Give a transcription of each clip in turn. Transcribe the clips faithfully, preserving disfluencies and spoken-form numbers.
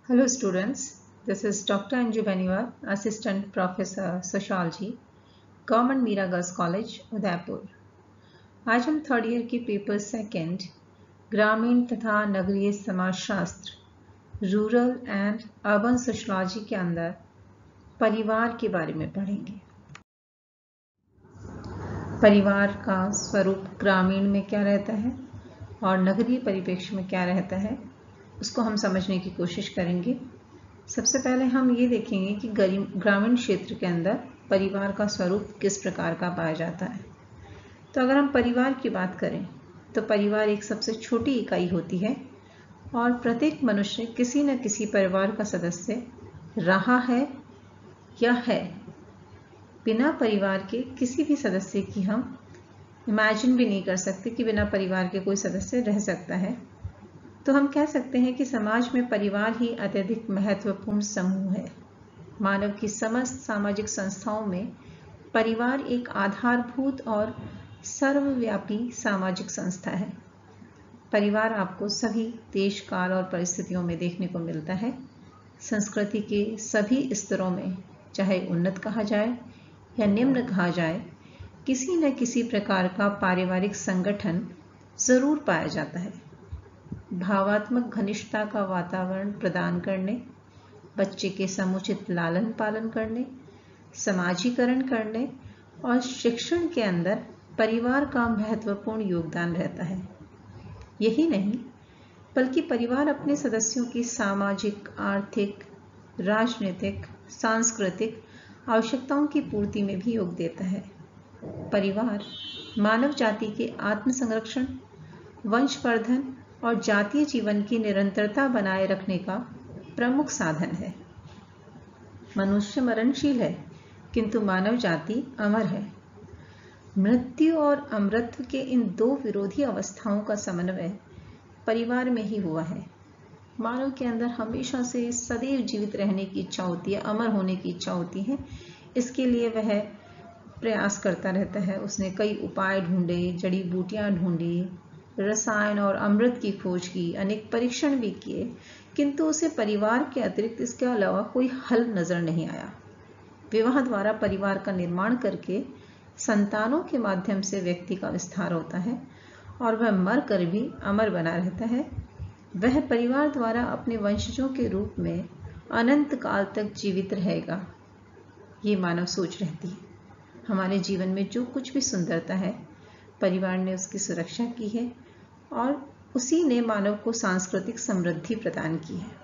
Hello students, this is Doctor Anju Beniwal, Assistant Professor Sociology, Government Mira Girls College, Udaipur. आज हम third year के paper second ग्रामीण तथा नगरीय समाजशास्त्र रूरल एंड अर्बन सोशलॉजी के अंदर परिवार के बारे में पढ़ेंगे। परिवार का स्वरूप ग्रामीण में क्या रहता है और नगरीय परिप्रेक्ष्य में क्या रहता है, उसको हम समझने की कोशिश करेंगे। सबसे पहले हम ये देखेंगे कि ग्रामीण क्षेत्र के अंदर परिवार का स्वरूप किस प्रकार का पाया जाता है। तो अगर हम परिवार की बात करें तो परिवार एक सबसे छोटी इकाई होती है और प्रत्येक मनुष्य किसी न किसी परिवार का सदस्य रहा है या है। बिना परिवार के किसी भी सदस्य की हम इमेजिन भी नहीं कर सकते कि बिना परिवार के कोई सदस्य रह सकता है। तो हम कह सकते हैं कि समाज में परिवार ही अत्यधिक महत्वपूर्ण समूह है। मानव की समस्त सामाजिक संस्थाओं में परिवार एक आधारभूत और सर्वव्यापी सामाजिक संस्था है। परिवार आपको सभी देश, काल और परिस्थितियों में देखने को मिलता है। संस्कृति के सभी स्तरों में, चाहे उन्नत कहा जाए या निम्न कहा जाए, किसी न किसी प्रकार का पारिवारिक संगठन जरूर पाया जाता है। भावात्मक घनिष्ठता का वातावरण प्रदान करने, बच्चे के समुचित लालन पालन करने, समाजीकरण करने और शिक्षण के अंदर परिवार का महत्वपूर्ण योगदान रहता है। यही नहीं, बल्कि परिवार अपने सदस्यों की सामाजिक, आर्थिक, राजनीतिक, सांस्कृतिक आवश्यकताओं की पूर्ति में भी योग देता है। परिवार मानव जाति के आत्मसंरक्षण, वंशवर्धन और जातीय जीवन की निरंतरता बनाए रखने का प्रमुख साधन है। मनुष्य मरणशील है, किंतु मानव जाति अमर है। मृत्यु और अमरत्व के इन दो विरोधी अवस्थाओं का समन्वय परिवार में ही हुआ है। मानव के अंदर हमेशा से सदैव जीवित रहने की इच्छा होती है, अमर होने की इच्छा होती है। इसके लिए वह प्रयास करता रहता है। उसने कई उपाय ढूंढे, जड़ी बूटियां ढूंढी, रसायन और अमृत की खोज की, अनेक परीक्षण भी किए, किंतु उसे परिवार के अतिरिक्त इसके अलावा कोई हल नजर नहीं आया। विवाह द्वारा परिवार का निर्माण करके संतानों के माध्यम से व्यक्ति का विस्तार होता है और वह मर कर भी अमर बना रहता है। वह परिवार द्वारा अपने वंशजों के रूप में अनंत काल तक जीवित रहेगा, ये मानव सोच रहती है। हमारे जीवन में जो कुछ भी सुंदरता है, परिवार ने उसकी सुरक्षा की है और उसी ने मानव को सांस्कृतिक समृद्धि प्रदान की है,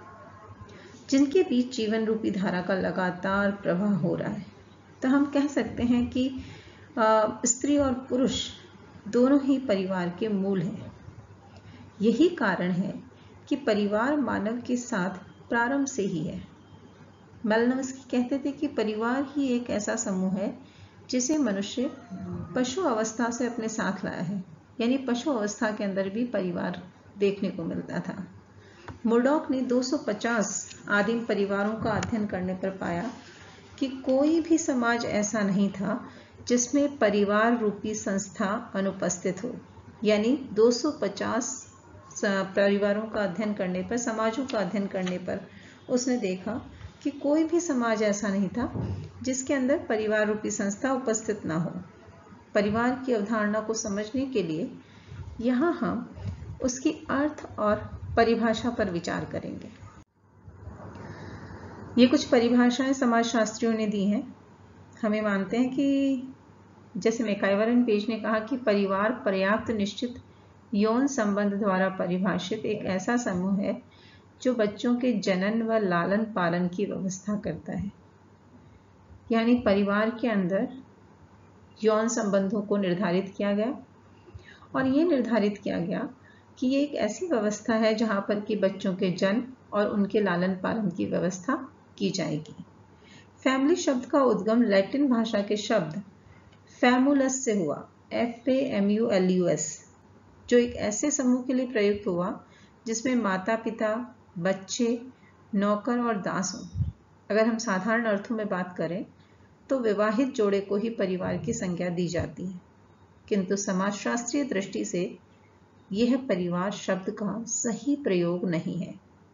जिनके बीच जीवन रूपी धारा का लगातार प्रवाह हो रहा है। तो हम कह सकते हैं कि स्त्री और पुरुष दोनों ही परिवार के मूल हैं। यही कारण है कि परिवार मानव के साथ प्रारंभ से ही है। मेलनोव्स्की कहते थे कि परिवार ही एक ऐसा समूह है जिसे मनुष्य पशु अवस्था से अपने साथ लाया है। यानी पशु अवस्था के अंदर भी परिवार देखने को मिलता था। मुर्डॉक ने दो सौ पचास आदिम परिवारों का अध्ययन करने पर पाया कि कोई भी समाज ऐसा नहीं था जिसमें परिवार रूपी संस्था अनुपस्थित हो। यानी दो सौ पचास परिवारों का अध्ययन करने पर, समाजों का अध्ययन करने पर उसने देखा कि कोई भी समाज ऐसा नहीं था जिसके अंदर परिवार रूपी संस्था उपस्थित ना हो। परिवार की अवधारणा को समझने के लिए यहाँ हम उसकी अर्थ और परिभाषा पर विचार करेंगे। ये कुछ परिभाषाएं समाजशास्त्रियों ने दी हैं। हमें मानते हैं कि जैसे मैकाइवर पेज ने कहा कि परिवार पर्याप्त निश्चित यौन संबंध द्वारा परिभाषित एक ऐसा समूह है जो बच्चों के जनन व लालन पालन की व्यवस्था करता है। यानी परिवार के अंदर यौन संबंधों को निर्धारित किया गया और ये निर्धारित किया गया कि ये एक ऐसी व्यवस्था है जहां पर कि बच्चों के जन्म और उनके लालन पालन की व्यवस्था की जाएगी। फैमिली शब्द का उद्गम लैटिन भाषा के शब्द फैमुलस से हुआ, F A M U L U S, जो एक ऐसे समूह के लिए प्रयुक्त हुआ जिसमें माता पिता, बच्चे, नौकर और दास हों। अगर हम साधारण अर्थों में बात करें तो विवाहित जोड़े को ही परिवार की संज्ञा दी जाती है, किंतु समाजशास्त्रीय दृष्टि से यह परिवार शब्द का सही प्रयोग नहीं है।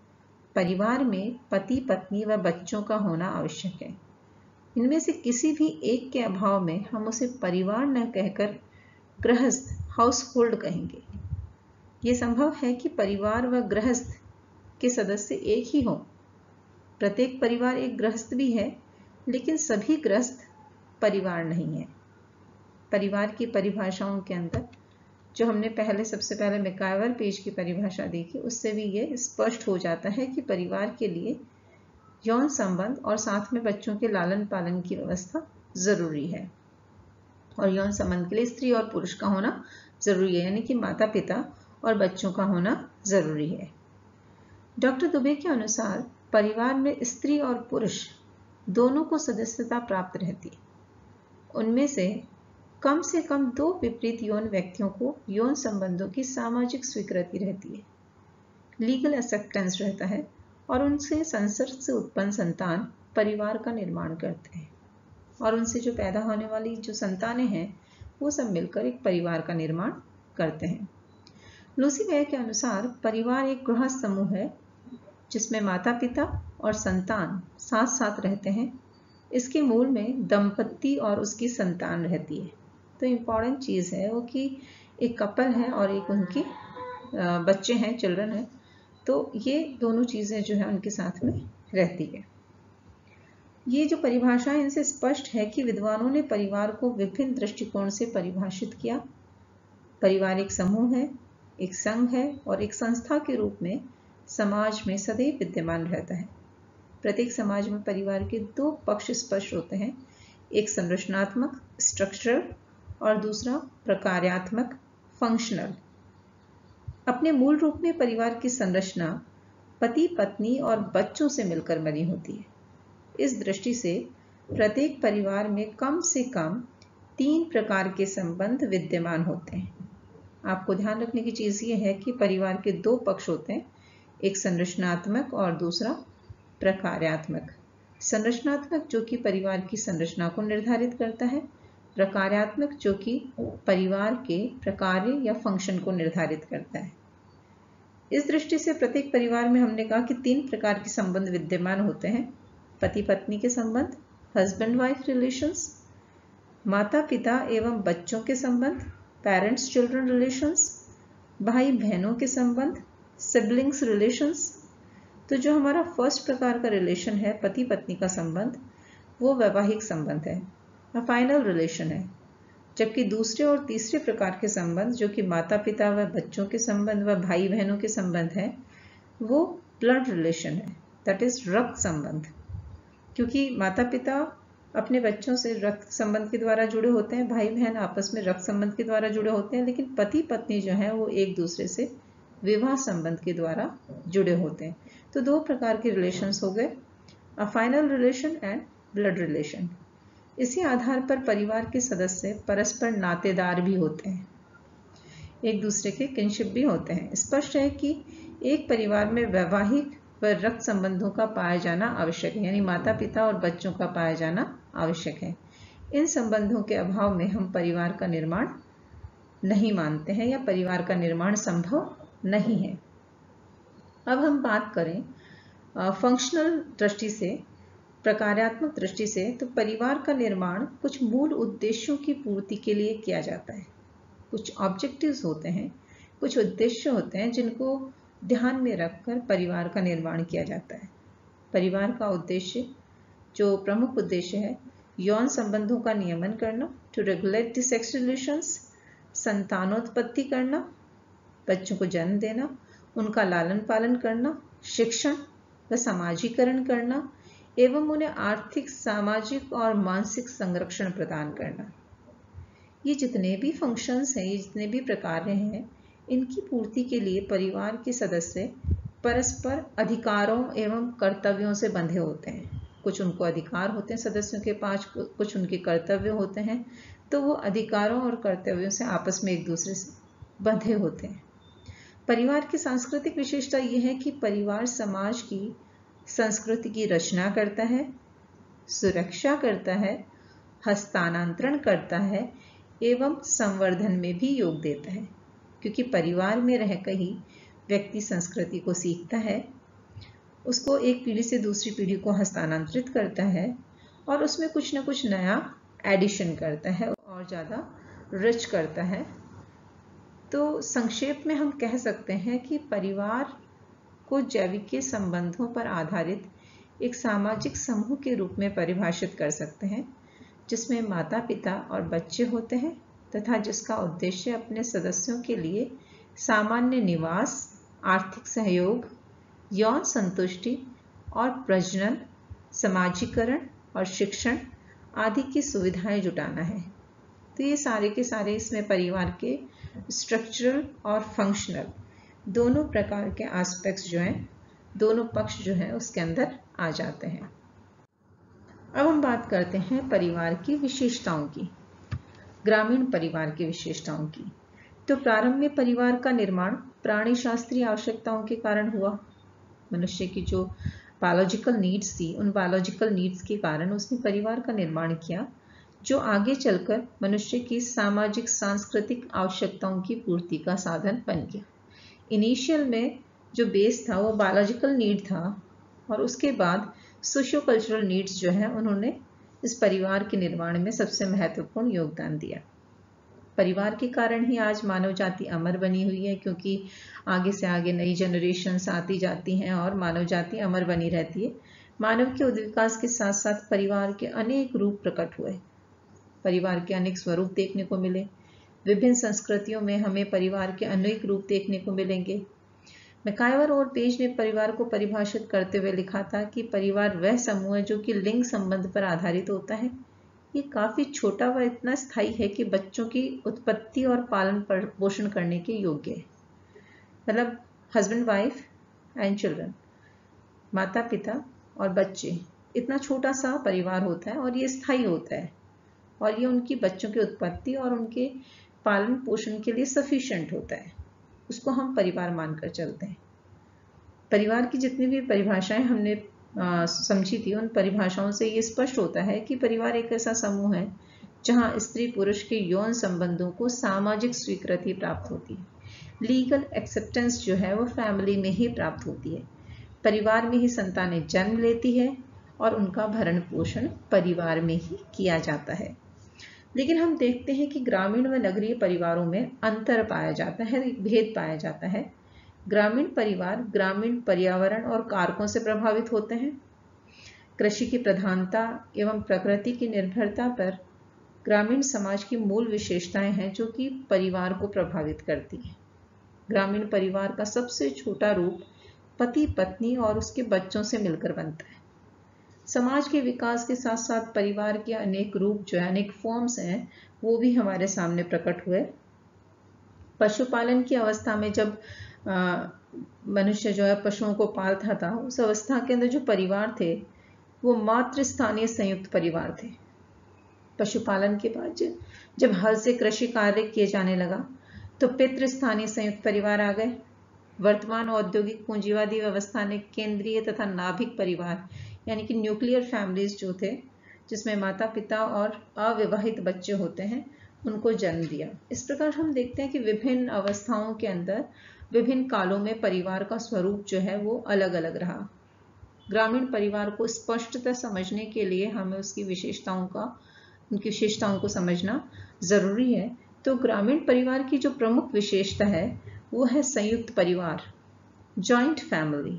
परिवार में पति पत्नी व बच्चों का होना आवश्यक है। इनमें से किसी भी एक के अभाव में हम उसे परिवार न कहकर गृहस्थ हाउस होल्ड कहेंगे। ये संभव है कि परिवार व गृहस्थ के सदस्य एक ही हों। प्रत्येक परिवार एक गृहस्थ भी है, लेकिन सभी गृहस्थ परिवार नहीं है। परिवार की परिभाषाओं के अंदर जो हमने पहले सबसे पहले मैकाइवर पेज की परिभाषा देखी, उससे भी ये स्पष्ट हो जाता है कि परिवार के लिए यौन संबंध और साथ में बच्चों के लालन पालन की व्यवस्था जरूरी है। और यौन संबंध के लिए स्त्री और पुरुष का होना जरूरी है, यानी कि माता पिता और बच्चों का होना जरूरी है। डॉक्टर दुबे के अनुसार परिवार में स्त्री और पुरुष दोनों को सदस्यता प्राप्त रहती है। उनमें से कम से कम दो विपरीत यौन व्यक्तियों को यौन संबंधों की सामाजिक स्वीकृति रहती है, लीगल एक्सेप्टेंस रहता है, और उनसे संसर्ग से उत्पन्न संतान परिवार का निर्माण करते हैं, और उनसे जो पैदा होने वाली जो संतानें हैं वो सब मिलकर एक परिवार का निर्माण करते हैं। लूसी वे के अनुसार परिवार एक गृहस्थ समूह है जिसमें माता पिता और संतान साथ साथ रहते हैं। इसके मूल में दंपति और उसकी संतान रहती है। तो इम्पॉर्टेंट चीज़ है वो कि एक कपल है और एक उनकी बच्चे हैं, चिल्ड्रन है, तो ये दोनों चीज़ें जो है उनके साथ में रहती है। ये जो परिभाषा है इनसे स्पष्ट है कि विद्वानों ने परिवार को विभिन्न दृष्टिकोण से परिभाषित किया। परिवार एक समूह है, एक संघ है और एक संस्था के रूप में समाज में सदैव विद्यमान रहता है। प्रत्येक समाज में परिवार के दो पक्ष स्पष्ट होते हैं, एक संरचनात्मक स्ट्रक्चरल और दूसरा प्रकार्यात्मक फंक्शनल। अपने मूल रूप में परिवार की संरचना पति पत्नी और बच्चों से मिलकर बनी होती है। इस दृष्टि से प्रत्येक परिवार में कम से कम तीन प्रकार के संबंध विद्यमान होते हैं। आपको ध्यान रखने की चीज़ ये है कि परिवार के दो पक्ष होते हैं, एक संरचनात्मक और दूसरा प्रकार्यात्मक। संरचनात्मक जो कि परिवार की संरचना को निर्धारित करता है, प्रकार्यात्मक जो कि परिवार के प्रकार्य या फंक्शन को निर्धारित करता है। इस दृष्टि से प्रत्येक परिवार में हमने कहा कि तीन प्रकार के संबंध विद्यमान होते हैं, पति पत्नी के संबंध, हस्बैंड वाइफ रिलेशंस, माता पिता एवं बच्चों के संबंध, पेरेंट्स चिल्ड्रन रिलेशंस, भाई बहनों के संबंध, सिबलिंग्स रिलेशंस। तो जो हमारा फर्स्ट प्रकार का रिलेशन है पति पत्नी का संबंध, वो वैवाहिक संबंध है, फाइनल रिलेशन है। जबकि दूसरे और तीसरे प्रकार के संबंध जो कि माता पिता व बच्चों के संबंध व भाई बहनों के संबंध है, वो ब्लड रिलेशन है, दैट इज रक्त संबंध। क्योंकि माता पिता अपने बच्चों से रक्त संबंध के द्वारा जुड़े होते हैं, भाई बहन आपस में रक्त संबंध के द्वारा जुड़े होते हैं, लेकिन पति पत्नी जो है वो एक दूसरे से विवाह संबंध के द्वारा जुड़े होते हैं। तो दो प्रकार के रिलेशंस हो गए, affinal relation and blood relation. इसी आधार पर परिवार के सदस्य परस्पर नातेदार भी होते हैं, एक दूसरे के किनशिप भी होते हैं। स्पष्ट है कि एक परिवार में वैवाहिक व रक्त संबंधों का पाया जाना आवश्यक है, यानी माता पिता और बच्चों का पाया जाना आवश्यक है। इन संबंधों के अभाव में हम परिवार का निर्माण नहीं मानते हैं या परिवार का निर्माण संभव नहीं है। अब हम बात करें फंक्शनल दृष्टि से, प्रकार्यात्मक दृष्टि से, तो परिवार का निर्माण कुछ मूल उद्देश्यों की पूर्ति के लिए किया जाता है। कुछ ऑब्जेक्टिव्स होते हैं, कुछ उद्देश्य होते हैं जिनको ध्यान में रखकर परिवार का निर्माण किया जाता है। परिवार का उद्देश्य, जो प्रमुख उद्देश्य है, यौन संबंधों का नियमन करना, to regulate the sex relations, संतानोत्पत्ति करना, बच्चों को जन्म देना, उनका लालन पालन करना, शिक्षण व समाजीकरण करना एवं उन्हें आर्थिक, सामाजिक और मानसिक संरक्षण प्रदान करना। ये जितने भी फंक्शंस हैं, ये जितने भी प्रकार हैं, इनकी पूर्ति के लिए परिवार के सदस्य परस्पर अधिकारों एवं कर्तव्यों से बंधे होते हैं। कुछ उनको अधिकार होते हैं सदस्यों के पास, कुछ उनके कर्तव्य होते हैं, तो वो अधिकारों और कर्तव्यों से आपस में एक दूसरे से बंधे होते हैं। परिवार की सांस्कृतिक विशेषता यह है कि परिवार समाज की संस्कृति की रचना करता है, सुरक्षा करता है, हस्तांतरण करता है एवं संवर्धन में भी योग देता है। क्योंकि परिवार में रहकर ही व्यक्ति संस्कृति को सीखता है, उसको एक पीढ़ी से दूसरी पीढ़ी को हस्तांतरित करता है और उसमें कुछ ना कुछ नया एडिशन करता है और ज़्यादा रिच करता है। तो संक्षेप में हम कह सकते हैं कि परिवार को जैविकीय संबंधों पर आधारित एक सामाजिक समूह के रूप में परिभाषित कर सकते हैं, जिसमें माता पिता और बच्चे होते हैं तथा जिसका उद्देश्य अपने सदस्यों के लिए सामान्य निवास, आर्थिक सहयोग, यौन संतुष्टि और प्रजनन, समाजीकरण और शिक्षण आदि की सुविधाएं जुटाना है। तो ये सारे के सारे इसमें परिवार के स्ट्रक्चरल और फंक्शनल दोनों प्रकार के एस्पेक्ट्स जो हैं, दोनों पक्ष जो हैं उसके अंदर आ जाते हैं। अब हम बात करते हैं परिवार की विशेषताओं की, ग्रामीण परिवार की विशेषताओं की। तो प्रारंभ में परिवार का निर्माण प्राणी शास्त्रीय आवश्यकताओं के कारण हुआ। मनुष्य की जो बायोलॉजिकल नीड्स थी, उन बायोलॉजिकल नीड्स के कारण उसने परिवार का निर्माण किया, जो आगे चलकर मनुष्य की सामाजिक सांस्कृतिक आवश्यकताओं की पूर्ति का साधन बन गया। इनिशियल में जो बेस था वो बायोलॉजिकल नीड था और उसके बाद सोशियो कल्चरल नीड्स जो है उन्होंने इस परिवार के निर्माण में सबसे महत्वपूर्ण योगदान दिया। परिवार के कारण ही आज मानव जाति अमर बनी हुई है, क्योंकि आगे से आगे नई जनरेशन्स आती जाती हैं और मानव जाति अमर बनी रहती है। मानव के उद्विकास के साथ साथ परिवार के अनेक रूप प्रकट हुए, परिवार के अनेक स्वरूप देखने को मिले। विभिन्न संस्कृतियों में हमें परिवार के अनेक रूप देखने को मिलेंगे। मैकाइवर और पेज ने परिवार को परिभाषित करते हुए लिखा था कि परिवार वह समूह है जो कि लिंग संबंध पर आधारित होता है। ये काफी छोटा व इतना स्थायी है कि बच्चों की उत्पत्ति और पालन पोषण करने के योग्य है। मतलब हस्बैंड वाइफ एंड चिल्ड्रन, माता पिता और बच्चे, इतना छोटा सा परिवार होता है और ये स्थायी होता है और ये उनकी बच्चों की उत्पत्ति और उनके पालन पोषण के लिए सफिशिएंट होता है। उसको हम परिवार मानकर चलते हैं। परिवार की जितनी भी परिभाषाएं हमने आ, समझी थी, उन परिभाषाओं से ये स्पष्ट होता है कि परिवार एक ऐसा समूह है जहां स्त्री पुरुष के यौन संबंधों को सामाजिक स्वीकृति प्राप्त होती है। लीगल एक्सेप्टेंस जो है वो फैमिली में ही प्राप्त होती है। परिवार में ही संतानें जन्म लेती है और उनका भरण पोषण परिवार में ही किया जाता है। लेकिन हम देखते हैं कि ग्रामीण व नगरीय परिवारों में अंतर पाया जाता है, एक भेद पाया जाता है। ग्रामीण परिवार ग्रामीण पर्यावरण और कारकों से प्रभावित होते हैं। कृषि की प्रधानता एवं प्रकृति की निर्भरता पर ग्रामीण समाज की मूल विशेषताएं हैं जो कि परिवार को प्रभावित करती हैं। ग्रामीण परिवार का सबसे छोटा रूप पति पत्नी और उसके बच्चों से मिलकर बनता है। समाज के विकास के साथ साथ परिवार के अनेक रूप जो है, अनेक फॉर्म्स हैं, वो भी हमारे सामने प्रकट हुए। पशुपालन की अवस्था में जब मनुष्य जो है पशुओं को पालता था, उस अवस्था के अंदर जो परिवार थे वो मातृ स्थानीय संयुक्त परिवार थे। पशुपालन के बाद जब हल से कृषि कार्य किए जाने लगा तो पितृ स्थानीय संयुक्त परिवार आ गए। वर्तमान औद्योगिक पूंजीवादी व्यवस्था ने केंद्रीय तथा नाभिक परिवार यानी कि न्यूक्लियर फैमिलीज जो थे, जिसमें माता पिता और अविवाहित बच्चे होते हैं, उनको जन्म दिया। इस प्रकार हम देखते हैं कि विभिन्न अवस्थाओं के अंदर विभिन्न कालों में परिवार का स्वरूप जो है वो अलग अलग रहा। ग्रामीण परिवार को स्पष्टतः समझने के लिए हमें उसकी विशेषताओं का उनकी विशेषताओं को समझना जरूरी है। तो ग्रामीण परिवार की जो प्रमुख विशेषता है वो है संयुक्त परिवार, joint family.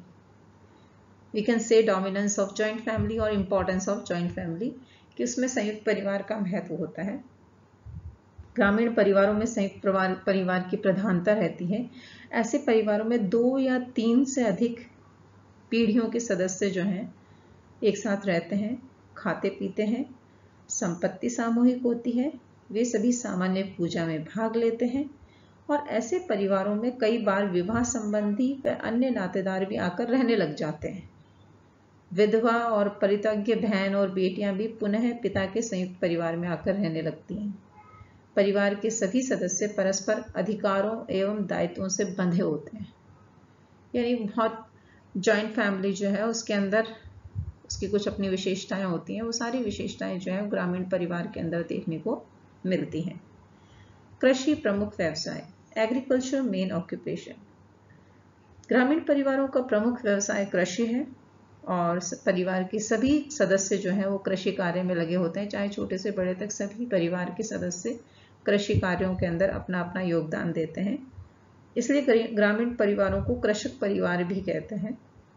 We can say dominance of joint family और इम्पोर्टेंस ऑफ जॉइंट फैमिली, कि उसमें संयुक्त परिवार का महत्व होता है। ग्रामीण परिवारों में संयुक्त परिवार की प्रधानता रहती है। ऐसे परिवारों में दो या तीन से अधिक पीढ़ियों के सदस्य जो हैं एक साथ रहते हैं, खाते पीते हैं, संपत्ति सामूहिक होती है, वे सभी सामान्य पूजा में भाग लेते हैं और ऐसे परिवारों में कई बार विवाह संबंधी व अन्य नातेदार भी आकर रहने लग जाते हैं। विधवा और परित्यज्य बहन और बेटियां भी पुनः पिता के संयुक्त परिवार में आकर रहने लगती हैं। परिवार के सभी सदस्य परस्पर अधिकारों एवं दायित्वों से बंधे होते हैं। यानी बहुत जॉइंट फैमिली जो है उसके अंदर उसकी कुछ अपनी विशेषताएं होती हैं। वो सारी विशेषताएं जो है ग्रामीण परिवार के अंदर देखने को मिलती हैं। कृषि प्रमुख व्यवसाय, एग्रीकल्चर मेन ऑक्यूपेशन। ग्रामीण परिवारों का प्रमुख व्यवसाय कृषि है और परिवार के सभी सदस्य जो हैं वो कृषि कार्य में लगे होते हैं, चाहे छोटे से बड़े तक सभी परिवार के सदस्य कृषि कार्यों के अंदर अपना अपना योगदान देते हैं। इसलिए ग्रामीण परिवारों को कृषक परिवार भी कहते हैं।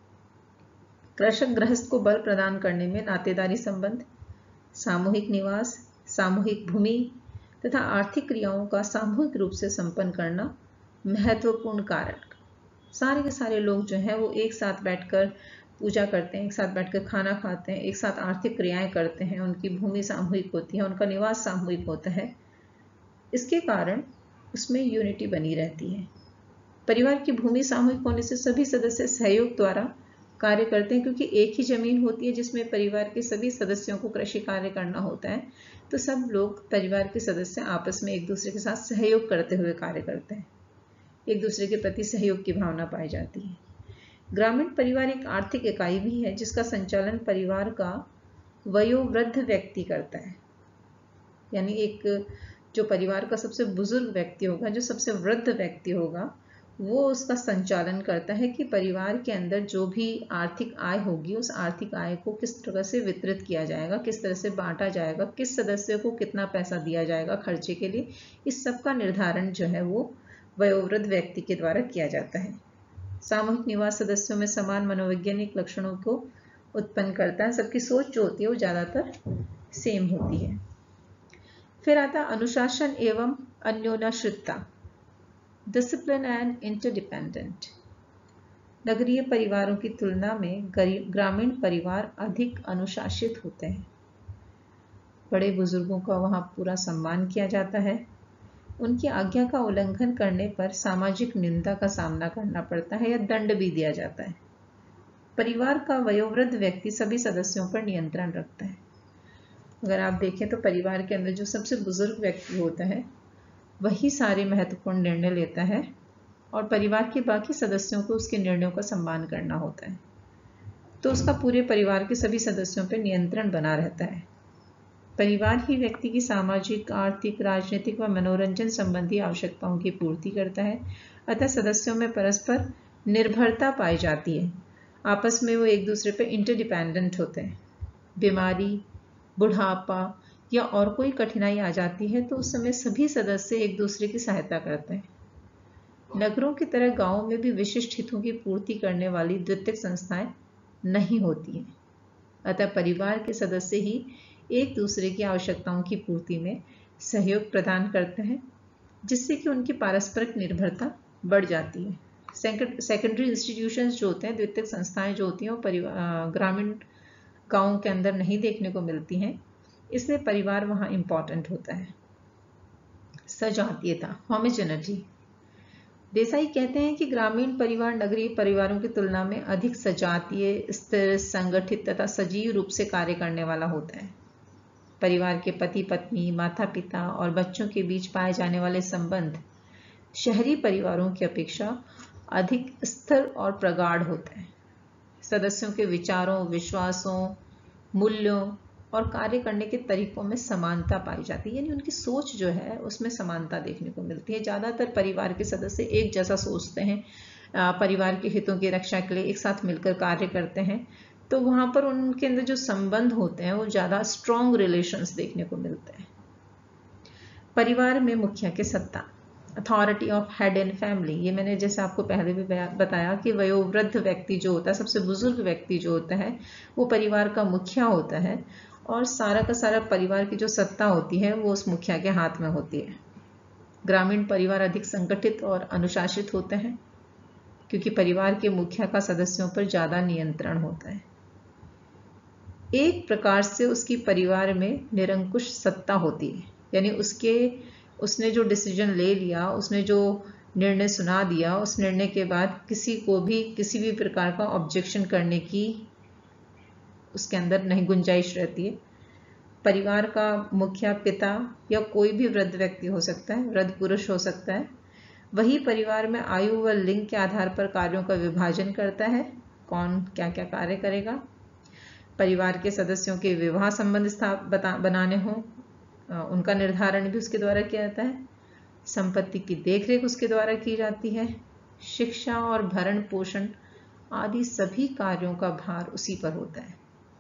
कृषक गृहस्थ को बल प्रदान करने में नातेदारी संबंध, सामूहिक निवास, सामूहिक भूमि तथा आर्थिक क्रियाओं का सामूहिक रूप से संपन्न करना महत्वपूर्ण कारण। सारे के सारे लोग जो हैं वो एक साथ बैठकर पूजा करते हैं, एक साथ बैठकर खाना खाते हैं, एक साथ आर्थिक क्रियाएं करते हैं, उनकी भूमि सामूहिक होती है, उनका निवास सामूहिक होता है। इसके कारण उसमें यूनिटी बनी रहती है। परिवार की भूमि सामूहिक होने से सभी सदस्य सहयोग द्वारा कार्य करते हैं, क्योंकि एक ही जमीन होती है जिसमें परिवार के सभी सदस्यों को कृषि कार्य करना होता है, तो सब लोग परिवार के सदस्य आपस में एक दूसरे के साथ सहयोग करते हुए कार्य करते हैं, एक दूसरे के प्रति सहयोग की भावना पाई जाती है। ग्रामीण परिवार एक आर्थिक इकाई भी है जिसका संचालन परिवार का वयोवृद्ध व्यक्ति करता है। यानी एक जो परिवार का सबसे बुजुर्ग व्यक्ति होगा, जो सबसे वृद्ध व्यक्ति होगा, वो उसका संचालन करता है कि परिवार के अंदर जो भी आर्थिक आय होगी उस आर्थिक आय को किस तरह से वितरित किया जाएगा, किस तरह से बांटा जाएगा, किस सदस्य को कितना पैसा दिया जाएगा खर्चे के लिए, इस सब का निर्धारण जो है वो वयोवृद्ध व्यक्ति के द्वारा किया जाता है। सामूहिक निवास सदस्यों में समान मनोवैज्ञानिक लक्षणों को उत्पन्न करता है। सबकी सोच जो होती है वो ज़्यादातर सेम होती है। फिर आता अनुशासन एवं अन्योन्याश्रितता, डिसिप्लिन एंड इंटरडिपेंडेंट। नगरीय परिवारों की तुलना में ग्रामीण परिवार अधिक अनुशासित होते हैं। बड़े बुजुर्गों का वहाँ पूरा सम्मान किया जाता है। उनकी आज्ञा का उल्लंघन करने पर सामाजिक निंदा का सामना करना पड़ता है या दंड भी दिया जाता है। परिवार का वयोवृद्ध व्यक्ति सभी सदस्यों पर नियंत्रण रखता है। अगर आप देखें तो परिवार के अंदर जो सबसे बुजुर्ग व्यक्ति होता है वही सारे महत्वपूर्ण निर्णय लेता है और परिवार के बाकी सदस्यों को उसके निर्णयों का सम्मान करना होता है, तो उसका पूरे परिवार के सभी सदस्यों पर नियंत्रण बना रहता है। परिवार ही व्यक्ति की सामाजिक, आर्थिक, राजनीतिक व मनोरंजन संबंधी आवश्यकताओं की पूर्ति करता है। अतः सदस्यों में परस्पर निर्भरता पाई जाती है। आपस में वो एक दूसरे पर इंटरडिपेंडेंट होते हैं। बीमारी, बुढ़ापा या और कोई कठिनाई आ जाती है तो उस समय सभी सदस्य एक दूसरे की सहायता करते हैं। नगरों की तरह गांवों में भी विशिष्ट हितों की पूर्ति करने वाली द्वितीयक संस्थाएं नहीं होती हैं। अतः परिवार के सदस्य ही एक दूसरे की आवश्यकताओं की पूर्ति में सहयोग प्रदान करते हैं, जिससे कि उनकी पारस्परिक निर्भरता बढ़ जाती है। सेकेंडरी इंस्टीट्यूशंस जो होते हैं, द्वितीयक संस्थाएं जो होती हैं, वो ग्रामीण गाँव के अंदर नहीं देखने को मिलती हैं, इसलिए परिवार वहाँ इम्पॉर्टेंट होता है। सजातीयता, होमोजेनिटी। देसाई कहते हैं कि ग्रामीण परिवार नगरीय परिवारों की तुलना में अधिक सजातीय, स्थिर, संगठित तथा सजीव रूप से कार्य करने वाला होता है। परिवार के पति पत्नी, माता पिता और बच्चों के बीच पाए जाने वाले संबंध शहरी परिवारों की अपेक्षा अधिक स्थिर और प्रगाढ़ होते हैं। सदस्यों के विचारों, विश्वासों, मूल्यों और कार्य करने के तरीकों में समानता पाई जाती है, यानी उनकी सोच जो है उसमें समानता देखने को मिलती है। ज़्यादातर परिवार के सदस्य एक जैसा सोचते हैं, परिवार के हितों की रक्षा के लिए एक साथ मिलकर कार्य करते हैं, तो वहाँ पर उनके अंदर जो संबंध होते हैं वो ज़्यादा स्ट्रॉन्ग रिलेशंस देखने को मिलते हैं। परिवार में मुखिया की सत्ता, authority of head in family. ये मैंने जैसे आपको पहले भी बताया कि वयोवृद्ध व्यक्ति जो होता है, सबसे बुजुर्ग व्यक्ति जो होता है, वो परिवार का मुखिया होता है और सारा का सारा परिवार की जो सत्ता होती है वो उस मुखिया के हाथ में होती है। ग्रामीण परिवार अधिक संगठित और अनुशासित होते हैं क्योंकि परिवार के मुखिया का सदस्यों पर ज़्यादा नियंत्रण होता है। एक प्रकार से उसकी परिवार में निरंकुश सत्ता होती है, यानी उसके उसने जो डिसीजन ले लिया, उसने जो निर्णय सुना दिया, उस निर्णय के बाद किसी को भी किसी भी प्रकार का ऑब्जेक्शन करने की उसके अंदर नहीं गुंजाइश रहती है। परिवार का मुखिया पिता या कोई भी वृद्ध व्यक्ति हो सकता है, वृद्ध पुरुष हो सकता है। वही परिवार में आयु व लिंग के आधार पर कार्यों का विभाजन करता है, कौन क्या क्या कार्य करेगा। परिवार के सदस्यों के विवाह संबंध स्थापित बनाने हों, उनका निर्धारण भी उसके द्वारा किया जाता है। संपत्ति की देखरेख उसके द्वारा की जाती है। शिक्षा और भरण पोषण आदि सभी कार्यों का भार उसी पर होता है।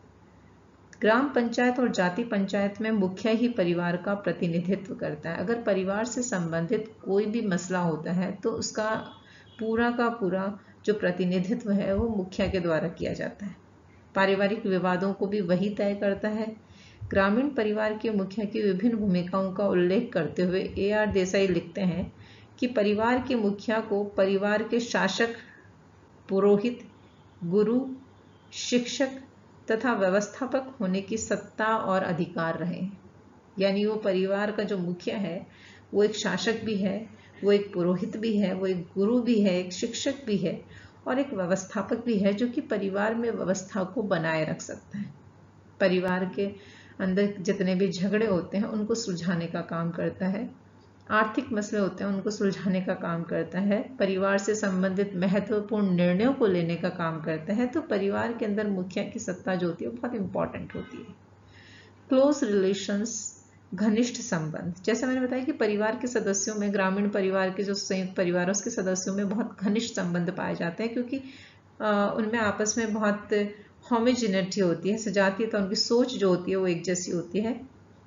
ग्राम पंचायत और जाति पंचायत में मुखिया ही परिवार का प्रतिनिधित्व करता है। अगर परिवार से संबंधित कोई भी मसला होता है तो उसका पूरा का पूरा जो प्रतिनिधित्व है वो मुखिया के द्वारा किया जाता है। पारिवारिक विवादों को भी वही तय करता है। ग्रामीण परिवार के मुखिया की विभिन्न भूमिकाओं का उल्लेख करते हुए ए आर देसाई लिखते हैं कि परिवार के मुखिया को परिवार के शासक, पुरोहित, गुरु, शिक्षक तथा व्यवस्थापक होने की सत्ता और अधिकार रहे। यानी वो परिवार का जो मुखिया है वो एक शासक भी है, वो एक पुरोहित भी है, वो एक गुरु भी है, एक शिक्षक भी है और एक व्यवस्थापक भी है जो कि परिवार में व्यवस्था को बनाए रख सकता है। परिवार के अंदर जितने भी झगड़े होते हैं उनको सुलझाने का काम करता है। आर्थिक मसले होते हैं उनको सुलझाने का काम करता है। परिवार से संबंधित महत्वपूर्ण निर्णयों को लेने का काम करता है। तो परिवार के अंदर मुखिया की सत्ता जो होती है वो बहुत इंपॉर्टेंट होती है। क्लोज रिलेशंस, घनिष्ठ संबंध। जैसे मैंने बताया कि परिवार के सदस्यों में, ग्रामीण परिवार के जो संयुक्त परिवार है उसके सदस्यों में बहुत घनिष्ठ संबंध पाए जाते हैं क्योंकि उनमें आपस में बहुत होमोजेनिटी होती है, सजातीयता, उनकी सोच जो होती है वो एक जैसी होती है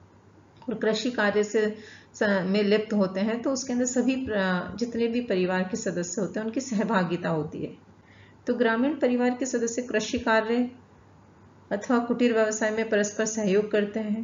और कृषि कार्य से में लिप्त होते हैं तो उसके अंदर सभी जितने भी परिवार के सदस्य होते हैं उनकी सहभागिता होती है। तो ग्रामीण परिवार के सदस्य कृषि कार्य अथवा कुटीर व्यवसाय में परस्पर सहयोग करते हैं।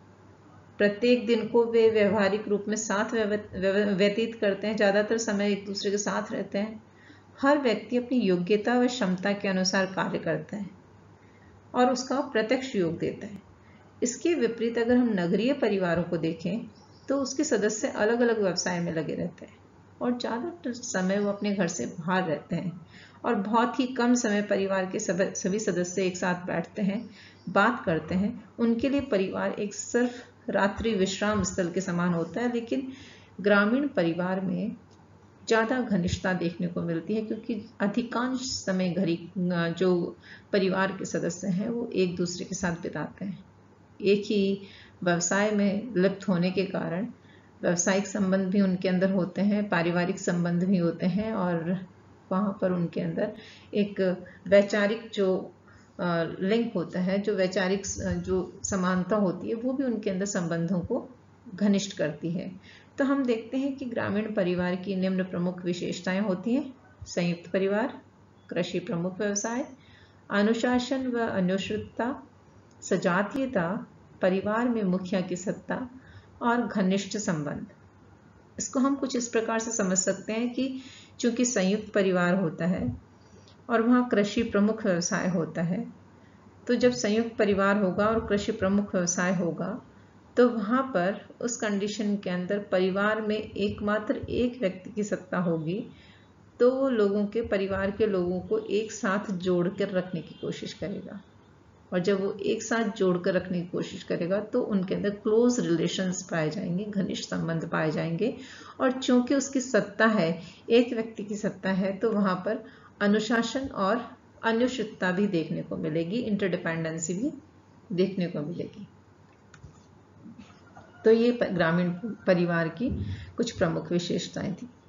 प्रत्येक दिन को वे व्यवहारिक रूप में साथ व्यतीत करते हैं, ज़्यादातर समय एक दूसरे के साथ रहते हैं। हर व्यक्ति अपनी योग्यता व क्षमता के अनुसार कार्य करता है और उसका प्रत्यक्ष योग देता है। इसके विपरीत अगर हम नगरीय परिवारों को देखें तो उसके सदस्य अलग अलग व्यवसाय में लगे रहते हैं और ज़्यादातर समय वो अपने घर से बाहर रहते हैं और बहुत ही कम समय परिवार के सभी सदस्य एक साथ बैठते हैं, बात करते हैं। उनके लिए परिवार एक सिर्फ रात्रि विश्राम स्थल के समान होता है। लेकिन ग्रामीण परिवार में ज़्यादा घनिष्ठता देखने को मिलती है क्योंकि अधिकांश समय घरी जो परिवार के सदस्य हैं वो एक दूसरे के साथ बिताते हैं। एक ही व्यवसाय में लिप्त होने के कारण व्यावसायिक संबंध भी उनके अंदर होते हैं, पारिवारिक संबंध भी होते हैं और वहाँ पर उनके अंदर एक वैचारिक जो लिंक होता है, जो वैचारिक जो समानता होती है वो भी उनके अंदर संबंधों को घनिष्ठ करती है। तो हम देखते हैं कि ग्रामीण परिवार की निम्न प्रमुख विशेषताएं होती हैं: संयुक्त परिवार, कृषि प्रमुख व्यवसाय, अनुशासन व अनुश्रितता, सजातीयता, परिवार में मुखिया की सत्ता और घनिष्ठ संबंध। इसको हम कुछ इस प्रकार से समझ सकते हैं कि चूंकि संयुक्त परिवार होता है और वहाँ कृषि प्रमुख व्यवसाय होता है, तो जब संयुक्त परिवार होगा और कृषि प्रमुख व्यवसाय होगा तो वहाँ पर उस कंडीशन के अंदर परिवार में एकमात्र एक व्यक्ति की सत्ता होगी तो वो लोगों के परिवार के लोगों को एक साथ जोड़कर रखने की कोशिश करेगा और जब वो एक साथ जोड़कर रखने की कोशिश करेगा तो उनके अंदर क्लोज रिलेशंस पाए जाएंगे, घनिष्ठ संबंध पाए जाएंगे। और चूंकि उसकी सत्ता है, एक व्यक्ति की सत्ता है, तो वहाँ पर अनुशासन और अनुचितता भी देखने को मिलेगी, इंटरडिपेंडेंसी भी देखने को मिलेगी। तो ये ग्रामीण परिवार की कुछ प्रमुख विशेषताएं थी।